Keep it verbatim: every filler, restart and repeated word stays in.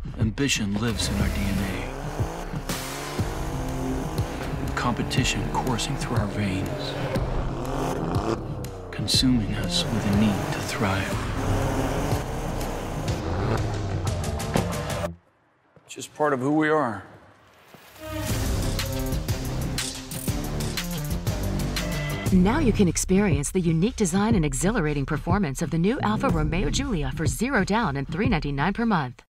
Ambition lives in our D N A. Competition coursing through our veins, consuming us with a need to thrive. Just part of who we are. Now you can experience the unique design and exhilarating performance of the new Alfa Romeo Giulia for zero down and three ninety-nine per month.